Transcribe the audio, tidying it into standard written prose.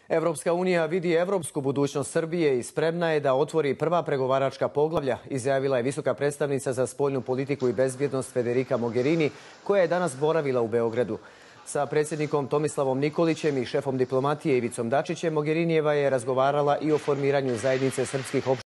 Evropska unija vidi evropsku budućnost Srbije i spremna je da otvori prva pregovaračka poglavlja, izjavila je visoka predstavnica za spoljnu politiku i bezbjednost Federica Mogherini, koja je danas boravila u Beogradu. Sa predsjednikom Tomislavom Nikolićem i šefom diplomatije Ivicom Dačićem Mogherinijeva je razgovarala i o formiranju zajednice srpskih opština